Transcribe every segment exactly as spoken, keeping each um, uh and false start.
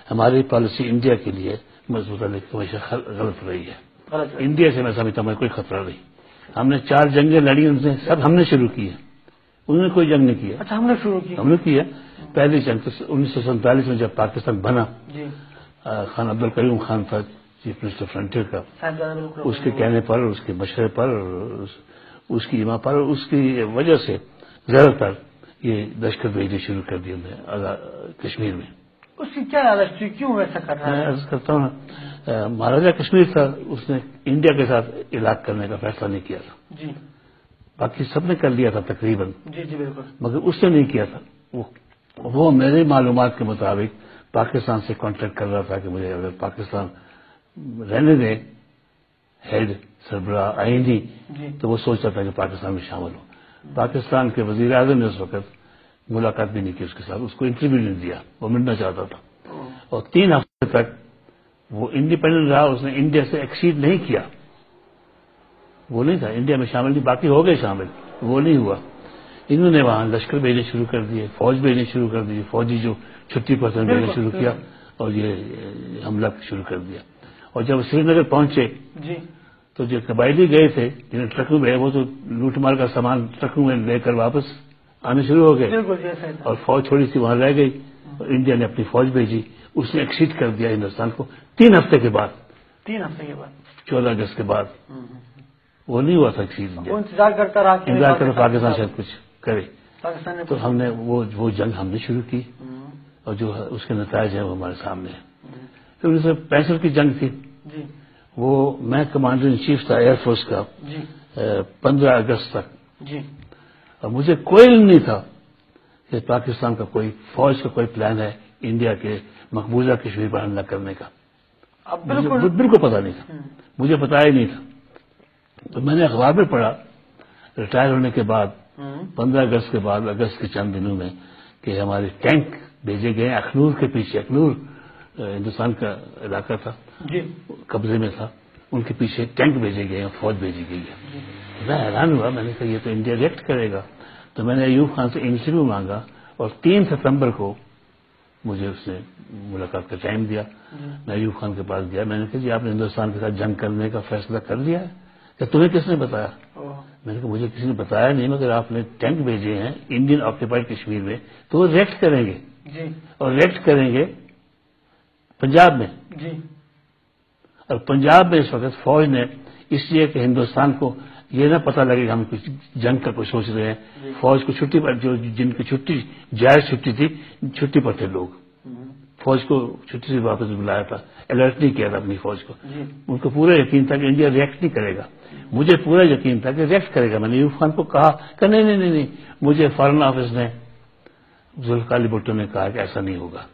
ہماری policy India کے لیے مضبوط ہمیشہ غلط رہی ہے. انڈیا سے میں سمجھتا ہوں کوئی خطرہ نہیں. ہم نے چار جنگیں لڑی، ان سے سب ہم نے شروع کی ہے، انہوں نے کوئی جنگ نہیں کیا. اچھا، ہم نے شروع کی ہم نے کیا. پہلی جنگ انیس سو سینتالیس میں جب پاکستان بنا، جی خان عبد الکریم خان تھا چیف منسٹر فرنٹیئر کا، اس کے کہنے پر، اس کے مشورے پر، اس کی ایما پر، اس کی وجہ سے زیادہ تر یہ لشکر بھیجنے شروع کر دیا میں کشمیر میں. اس کی کیا عادت تھی، کیوں ایسا کر رہا ہے؟ میں عرض کرتا ہوں، مہاراجا کشمیر تھا، اس نے انڈیا کے ساتھ علاقہ کرنے کا فیصلہ نہیں کیا تھا. جی باقی سب نے کر لیا تھا تقریباً. جی جی بالکل. مگر اس نے نہیں کیا تھا. وہ وہ میرے معلومات کے مطابق پاکستان سے کانٹیکٹ کر رہا تھا کہ مجھے اگر پاکستان رہنے دیں ہیڈ سربراہ آئینی، تو وہ سوچتا تھا کہ پاکستان میں شامل ہو. پاکستان کے وزیر اعظم نے اس وقت ملاقات بھی نہیں کی اس کے ساتھ، اس کو انٹرویو نہیں دیا، وہ ملنا چاہتا تھا. اور تین ہفتے تک وہ انڈیپینڈنٹ رہا، اس نے انڈیا سے ایکسیڈ نہیں کیا. وہ نہیں تھا انڈیا میں شامل، نہیں، باقی ہو گئے شامل، وہ نہیں ہوا. انہوں نے وہاں لشکر بھیجنے شروع کر دیے، فوج بھیجنے شروع کر دی، فوجی جو چھٹی پر بھیجنا شروع کیا اور یہ حملہ شروع کر دیا. اور جب سری نگر پہنچے جی تو جو قبائلی گئے تھے جنہیں ٹرکوں میں، وہ تو لوٹ مار کا سامان ٹرکوں میں لے کر واپس آنے شروع ہو گئے، اور فوج تھوڑی سی وہاں رہ گئی. اور انڈیا نے اپنی فوج بھیجی، اس نے ایکسیڈ کر دیا ہندوستان کو تین ہفتے کے بعد. تین ہفتے کے بعد چودہ اگست کے بعد وہ نہیں ہوا تھا ایکسیڈ. انتظار کرتا رہا، انتظار کرتا پاکستان شاید کچھ کرے. پاکستان نے تو ہم نے وہ وہ جنگ ہم نے شروع کی، اور جو اس کے نتائج ہیں وہ ہمارے سامنے ہیں. پھر انیس سو پینسٹھ کی جنگ تھی، جی وہ میں کمانڈر ان چیف تھا ایئر فورس کا جی پندرہ اگست تک. جی اور مجھے کوئی علم نہیں تھا کہ پاکستان کا کوئی فوج کا کوئی پلان ہے انڈیا کے مقبوضہ کشمیر پر حملہ کرنے کا. اب بالکل بالکل پتا نہیں تھا، مجھے پتا ہی نہیں تھا. تو میں نے اخبار میں پڑھا ریٹائر ہونے کے بعد پندرہ اگست کے بعد، اگست کے چند دنوں میں، کہ ہمارے ٹینک بھیجے گئے اخنور کے پیچھے. اخنور ہندوستان کا علاقہ تھا، جی قبضے میں تھا، ان کے پیچھے ٹینک بھیجے گئے اور فوج بھیجی گئی ہے. میں حیران ہوا، میں نے کہا یہ تو انڈیا ریئیکٹ کرے گا. تو میں نے ایوب خان سے انٹرویو مانگا، اور تین ستمبر کو مجھے اس نے ملاقات کا ٹائم دیا. میں ایوب خان کے پاس گیا، میں نے کہا جی آپ نے ہندوستان کے ساتھ جنگ کرنے کا فیصلہ کر لیا ہے؟ کہ تمہیں کس نے بتایا؟ میں نے کہا مجھے کسی نے بتایا نہیں، مگر آپ نے ٹینک بھیجے ہیں انڈین آکوپائڈ کشمیر میں، تو وہ ریئیکٹ کریں گے. جی اور ریئیکٹ کریں گے پنجاب میں. جی اور پنجاب میں اس وقت فوج نے، اس لیے کہ ہندوستان کو یہ نہ پتہ لگے کہ ہم کچھ جنگ کا کچھ سوچ رہے ہیں، فوج کو چھٹی پر، جو جن کی چھٹی جائز چھٹی تھی، چھٹی پر تھے لوگ، فوج کو چھٹی سے واپس بلایا تھا، الرٹ نہیں کیا تھا اپنی فوج کو. ان کو پورا یقین تھا کہ انڈیا ریئیکٹ نہیں کرے گا. مجھے پورا یقین تھا کہ ریئیکٹ کرے گا. میں نے ایوب خان کو کہا کہ نہیں نہیں نہیں مجھے فارن آفس نے، ذوالفقار علی بھٹو نے کہا کہ ایسا نہیں ہوگا.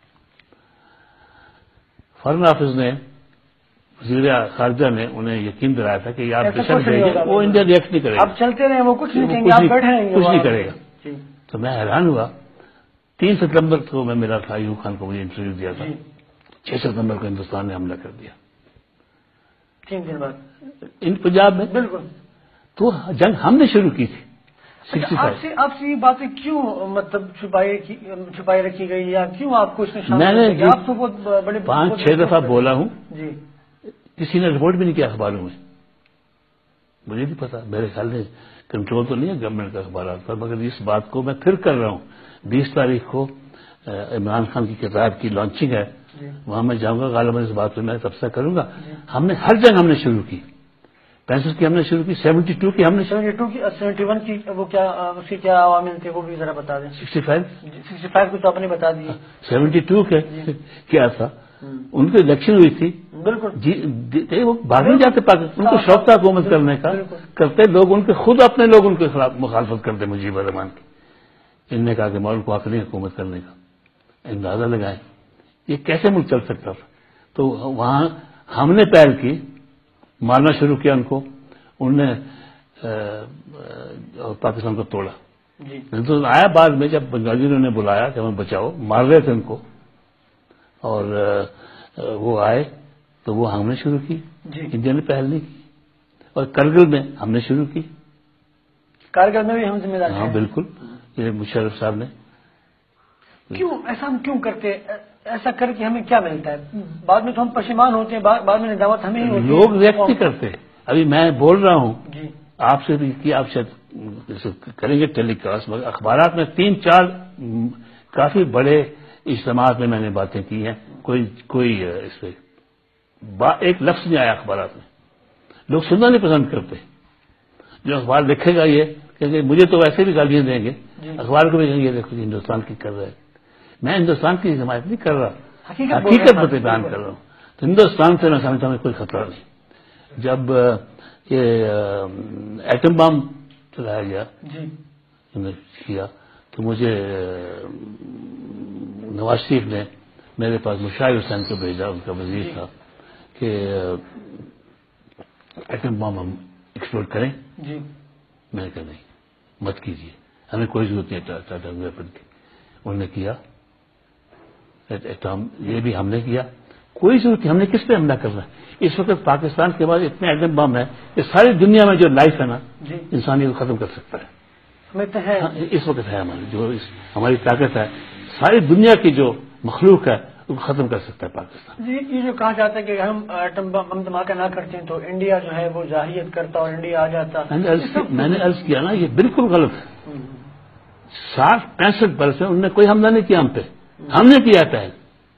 فارن آفس نے، وزیر خارجہ نے انہیں یقین دلایا تھا کہ یہ آپ دشمن بھیجیں، وہ انڈیا ریئیکٹ نہیں کرے گا. اب چلتے رہے، وہ کچھ نہیں کہیں گے، آپ بیٹھے رہیں گے، کچھ نہیں کرے گا. تو میں حیران ہوا. تین ستمبر کو میں ملا تھا ایوب خان کو، مجھے انٹرویو دیا تھا. چھ ستمبر کو ہندوستان نے حملہ کر دیا، تین دن بعد ان پنجاب میں. بالکل. تو جنگ ہم نے شروع کی تھی. آپ سے آپ سے یہ باتیں کیوں مطلب چھپائی چھپائی رکھی گئی، یا کیوں آپ کو اس میں میں نے آپ تو بہت بڑے پانچ چھ دفعہ بولا ہوں، جی کسی نے رپورٹ بھی نہیں کیا اخباروں میں. مجھے نہیں پتا، میرے خیال میں کنٹرول تو نہیں ہے گورنمنٹ کا اخبارات پر. مگر اس بات کو میں پھر کر رہا ہوں. بیس تاریخ کو عمران خان کی کتاب کی لانچنگ ہے، وہاں میں جاؤں گا، غالباً اس بات پہ میں تبصرہ کروں گا. ہم نے ہر جنگ ہم نے شروع کی. پینسٹھ کی ہم نے شروع کی، سیونٹی ٹو کی ہم نے سیونٹی ٹو کی، سیونٹی ون کی وہ کیا، اس کے کیا عوامل تھے وہ بھی ذرا بتا دیں. سکسٹی فائیو سکسٹی فائیو کو تو آپ نے بتا دی. سیونٹی ٹو کے کیا تھا، ان کی الیکشن ہوئی تھی. بالکل. جی وہ بھاگ نہیں جاتے پاکستان، ان کو شوق تھا حکومت کرنے کا، کرتے لوگ ان کے خود اپنے لوگ ان کے خلاف مخالفت کرتے مجیب الرحمان کی. ان نے کہا کہ مولوی کو حق نہیں حکومت کرنے کا. اندازہ لگائیں یہ کیسے ملک چل سکتا تھا. تو وہاں ہم نے پہل کی، مارنا شروع کیا ان کو. انہوں نے پاکستان کو توڑا. تو آیا بعد میں جب بنگالیوں نے بلایا کہ ہمیں بچاؤ، مار رہے تھے ان کو، اور وہ آئے تو وہ ہم نے شروع کی. انڈیا نے پہل نہیں کی. اور کرگل میں ہم نے شروع کی. کارگل میں بھی ہم ذمہ دار ہیں. ہاں بالکل، یہ مشرف صاحب نے. کیوں ایسا ہم کیوں کرتے؟ ایسا کر کے ہمیں کیا ملتا ہے؟ بعد میں تو ہم پشیمان ہوتے ہیں، بعد میں ندامت ہمیں ہی ہوتی ہے. لوگ ریئیکٹ نہیں کرتے. ابھی میں بول رہا ہوں جی آپ سے بھی کہ آپ شاید کریں گے ٹیلی کاسٹ، مگر اخبارات میں تین چار کافی بڑے اجتماعات میں میں نے باتیں کی ہیں، کوئی کوئی اس پہ ایک لفظ نہیں آیا اخبارات میں. لوگ سننا نہیں پسند کرتے. جو اخبار لکھے گا یہ کہ مجھے تو ویسے بھی گالیاں دیں گے، اخبار کو بھی کہیں گے دیکھو ہندوستان کی کر رہا ہے. میں ہندوستان کی حمایت نہیں کر رہا، حقیقت بتے بیان کر رہا ہوں. تو ہندوستان سے میں سمجھتا ہوں کوئی خطرہ نہیں. جب یہ ایٹم بم چلایا گیا کیا تو مجھے نواز شریف نے میرے پاس مشاہد حسین کو بھیجا، ان کا وزیر تھا، کہ ایٹم بم ہم ایکسپلور کریں. جی میں نے کہا نہیں، مت کیجیے، ہمیں کوئی ضرورت نہیں ایٹم ویپن کی. انہوں نے کیا، یہ بھی ہم نے کیا. کوئی ضرورت نہیں، ہم نے کس پہ حملہ کرنا ہے؟ اس وقت پاکستان کے بعد اتنے ایٹم بم ہے کہ ساری دنیا میں جو لائف ہے نا انسانیت کو ختم کر سکتا ہے. ہمیں تو ہے اس وقت ہے ہماری جو ہماری طاقت ہے، ساری دنیا کی جو مخلوق ہے اس کو ختم کر سکتا ہے پاکستان. جی یہ جو کہا جاتا ہے کہ ہم ایٹم بم ہم دھماکہ نہ کرتے ہیں تو انڈیا جو ہے وہ جارحیت کرتا اور انڈیا آ جاتا. میں نے عرض کیا نا یہ بالکل غلط ہے. ساٹھ پینسٹھ برس میں انہوں نے کوئی حملہ نہیں کیا ہم پہ، ہم نے کیا پہلے.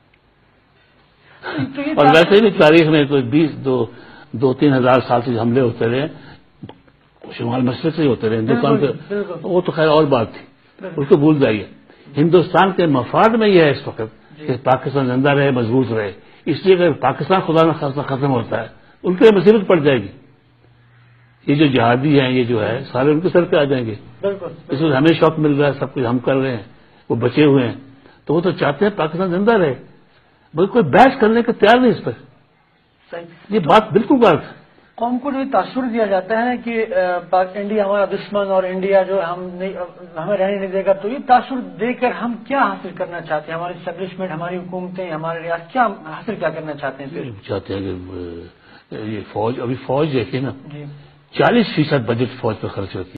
اور ویسے بھی تاریخ میں کوئی بیس دو دو تین ہزار سال سے حملے ہوتے رہے، شمال مشرق سے ہی ہوتے رہے ہندوستان کے. وہ تو خیر اور بات تھی، اس کو بھول جائیے. ہندوستان کے مفاد میں یہ ہے اس وقت کہ پاکستان زندہ رہے، مضبوط رہے. اس لیے اگر پاکستان خدا نہ خاصہ ختم ہوتا ہے ان کے مصیبت پڑ جائے گی. یہ جو جہادی ہیں یہ جو ہے سارے ان کے سر پہ آ جائیں گے. اس وقت ہمیں شوق مل رہا ہے، سب کچھ ہم کر رہے ہیں، وہ بچے ہوئے ہیں. تو وہ تو چاہتے ہیں پاکستان زندہ رہے، بلکہ کوئی بحث کرنے کو تیار نہیں اس پر. یہ بات بالکل غلط ہے. قوم کو جو تاثر دیا جاتا ہے کہ انڈیا ہمارا دشمن اور انڈیا جو ہم نہیں ہمیں رہنے نہیں دے گا، تو یہ تاثر دے کر ہم کیا حاصل کرنا چاہتے ہیں؟ ہماری اسٹیبلشمنٹ، ہماری حکومتیں، ہمارے ریاست کیا حاصل کیا کرنا چاہتے ہیں؟ چاہتے ہیں کہ یہ فوج، ابھی فوج دیکھیے نا، چالیس فیصد بجٹ فوج پر خرچ ہوتی ہے.